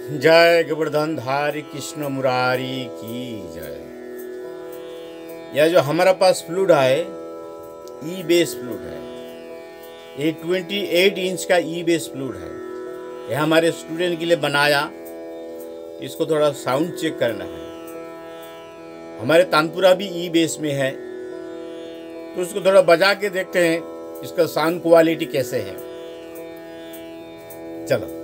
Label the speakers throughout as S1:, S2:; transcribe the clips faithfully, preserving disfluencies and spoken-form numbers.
S1: जय गोवर्धन धारी कृष्ण मुरारी की जय। यह जो हमारा पास फ्लूट है ई बेस फ्लूट है, ये अट्ठाईस इंच का ई बेस फ्लूट है। यह हमारे स्टूडेंट के लिए बनाया, इसको थोड़ा साउंड चेक करना है। हमारे तानपुरा भी ई बेस में है, तो उसको थोड़ा बजा के देखते हैं इसका साउंड क्वालिटी कैसे है। चलो।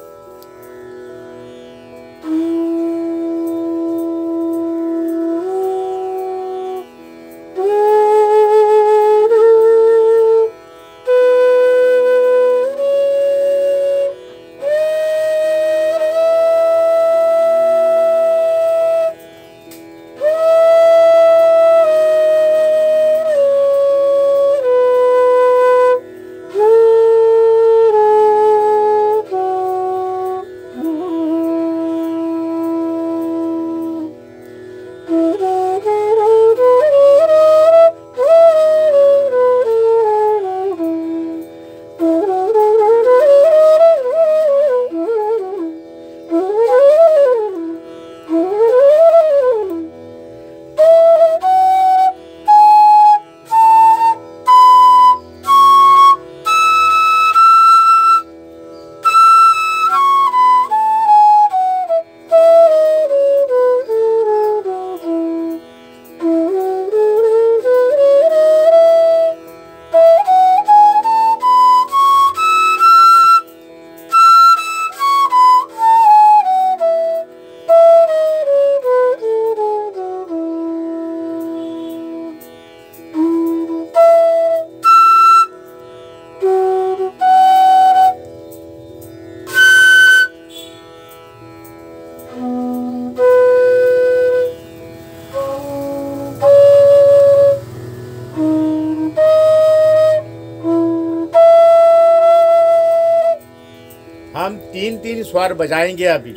S1: हम तीन तीन स्वर बजाएंगे। अभी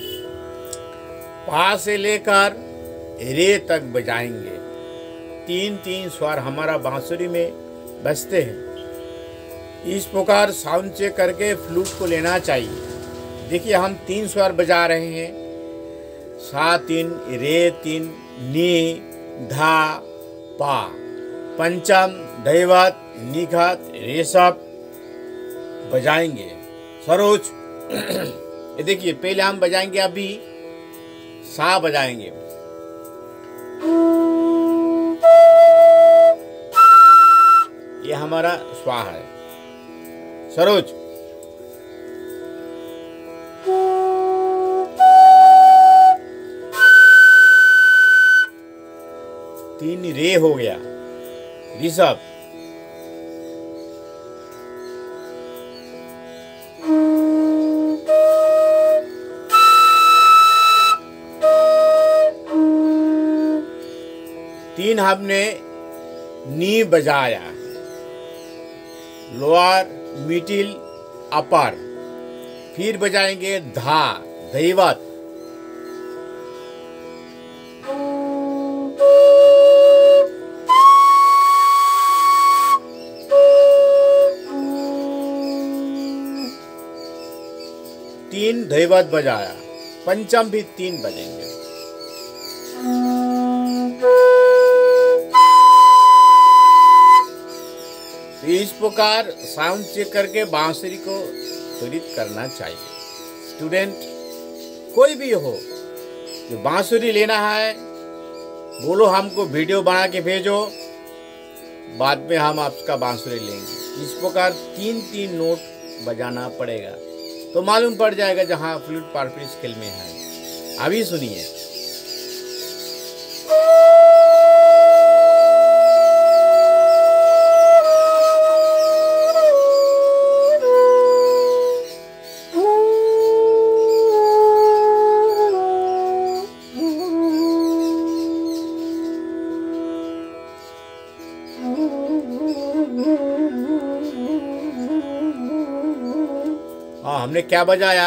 S1: पा से लेकर रे तक बजाएंगे। तीन तीन स्वर हमारा बांसुरी में बजते हैं। इस प्रकार साउंड चेक करके फ्लूट को लेना चाहिए। देखिए हम तीन स्वर बजा रहे हैं, सा तीन, रे तीन, नी, धा, पा। पंचम, दैवत, निखत, ऋषभ बजाएंगे। सरोज ये देखिए पहले हम बजाएंगे, अभी सा बजाएंगे। ये हमारा स्वा है। सरोज तीन रे हो गया। ऋषभ तीन हमने नी बजाया, लोअर, मिडिल, अपर। फिर बजाएंगे धा, दैवत। तीन दैवत बजाया, पंचम भी तीन बजेंगे। तो इस प्रकार साउंड चेक करके बांसुरी को सुरित करना चाहिए। स्टूडेंट कोई भी हो, जो बांसुरी लेना है बोलो, हमको वीडियो बना के भेजो, बाद में हम आपका बांसुरी लेंगे। इस प्रकार तीन तीन नोट बजाना पड़ेगा, तो मालूम पड़ जाएगा जहाँ फ्लूट पार्टी स्केल में है। अभी सुनिए। हाँ, हमने क्या बजाया?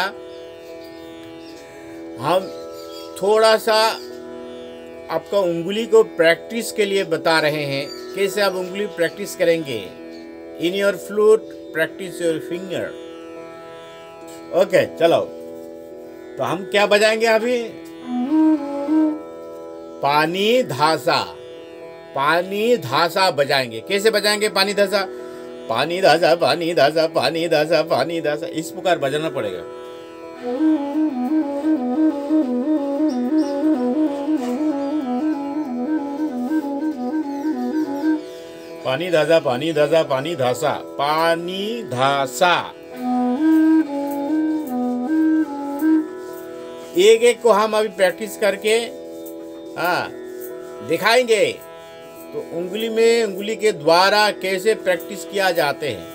S1: हम थोड़ा सा आपका उंगली को प्रैक्टिस के लिए बता रहे हैं, कैसे आप उंगली प्रैक्टिस करेंगे। In your flute practice your finger. Okay चलो। तो हम क्या बजाएंगे अभी? पानी धासा, पानी धासा बजाएंगे। कैसे बजाएंगे पानी धासा? पानी धासा पानी धासा पानी धासा पानी धासा, इस प्रकार बजाना पड़ेगा। पानी धासा पानी धासा पानी धासा पानी धासा। एक एक को हम अभी प्रैक्टिस करके हाँ दिखाएंगे। तो उंगली में उंगली के द्वारा कैसे प्रैक्टिस किया जाते हैं।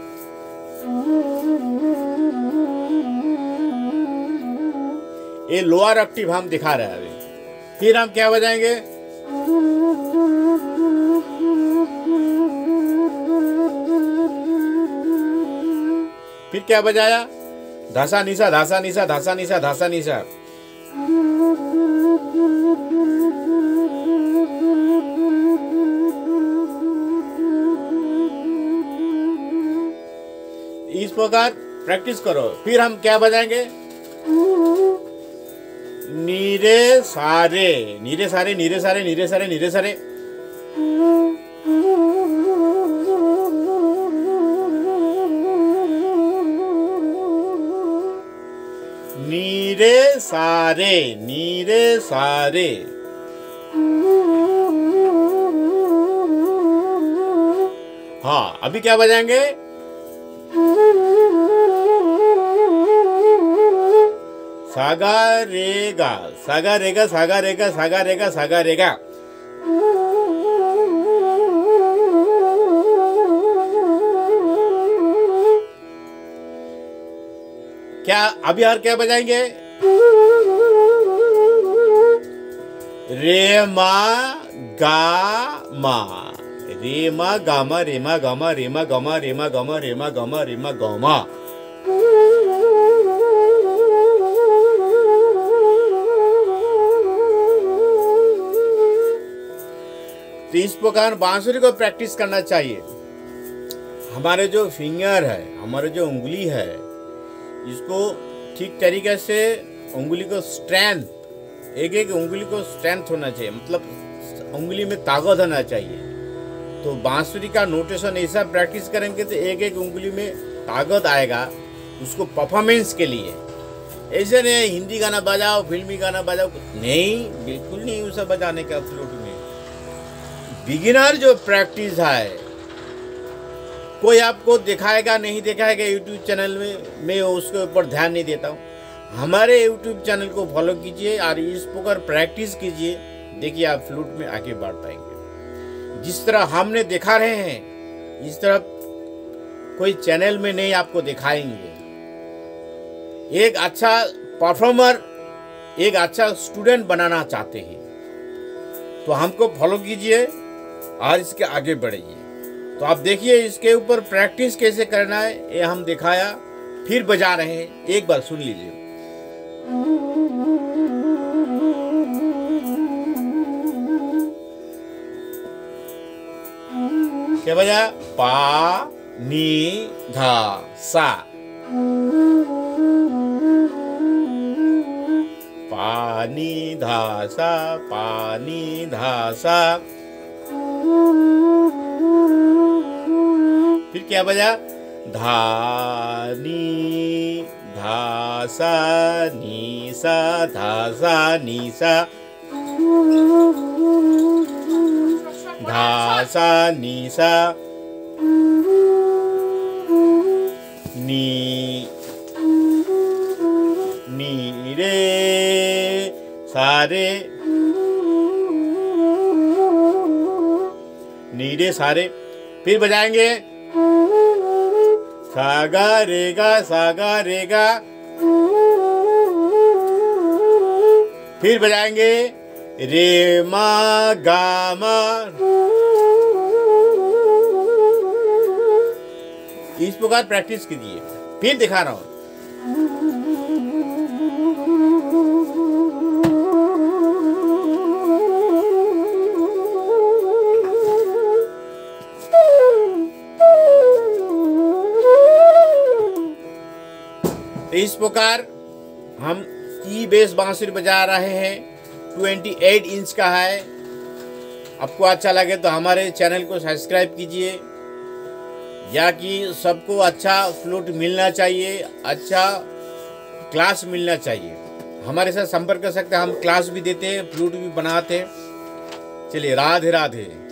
S1: ये लोअर ऑक्टेव हम दिखा रहे हैं अभी। फिर हम क्या बजाएंगे? फिर क्या बजाया? धासा निशा धासा निशा धासा निशा धासा निशा। इस प्रकार प्रैक्टिस करो। फिर हम क्या बजाएंगे? नीरे सारे नीरे सारे नीरे सारे नीरे सारे नीरे सारे। नीरे सारे नीरे सारे। हाँ अभी क्या बजाएंगे? सागा रेगा सागा रेगा सागा रेगा सागा रेगा सागा रेगा। क्या अभी और क्या बजाएंगे? रे मा गा मा रे मा गा मा रे मा गा मा रे मा गा मा रे मा गा मा रे मा गा मा रे मा गा मा। तो इस प्रकार बांसुरी को प्रैक्टिस करना चाहिए। हमारे जो फिंगर है, हमारे जो उंगली है, इसको ठीक तरीके से उंगली को स्ट्रेंथ, एक एक उंगली को स्ट्रेंथ होना चाहिए, मतलब उंगली में ताकत होना चाहिए। तो बांसुरी का नोटेशन ऐसा प्रैक्टिस करेंगे तो एक एक उंगली में ताकत आएगा उसको परफॉर्मेंस के लिए। ऐसे नहीं हिंदी गाना बजाओ, फिल्मी गाना बजाओ, नहीं, बिल्कुल नहीं उसे बजाने का फ्लूट में। बिगिनर जो प्रैक्टिस है, कोई आपको दिखाएगा नहीं दिखाएगा यूट्यूब चैनल में, मैं उसके ऊपर ध्यान नहीं देता हूँ। हमारे यूट्यूब चैनल को फॉलो कीजिए और इस प्रकार प्रैक्टिस कीजिए, देखिए आप फ्लूट में आगे बढ़ पाएंगे। जिस तरह हमने दिखा रहे हैं इस तरह कोई चैनल में नहीं आपको दिखाएंगे। एक अच्छा परफॉर्मर, एक अच्छा स्टूडेंट बनाना चाहते हैं तो हमको फॉलो कीजिए और इसके आगे बढ़िए। तो आप देखिए इसके ऊपर प्रैक्टिस कैसे करना है, ये हम दिखाया, फिर बजा रहे हैं, एक बार सुन लीजिए। क्या बजा? पा नी धा सा, पानी धासा पानी धासा। फिर क्या बजा? धानी धासा नीसा धासा नीसा धासा नीसा नी नी रे सारे नीरे सारे। फिर बजाएंगे सागा रेगा सागा रेगा। फिर बजाएंगे रे मा गा मा। इस प्रकार प्रैक्टिस कीजिए, फिर दिखा रहा हूं। इस प्रकार हम ई बेस बांसुरी बजा रहे हैं, अट्ठाईस इंच का है। आपको अच्छा लगे तो हमारे चैनल को सब्सक्राइब कीजिए, या कि सबको अच्छा फ्लूट मिलना चाहिए, अच्छा क्लास मिलना चाहिए। हमारे साथ संपर्क कर सकते हैं, हम क्लास भी देते हैं, फ्लूट भी बनाते हैं। चलिए, राधे राधे।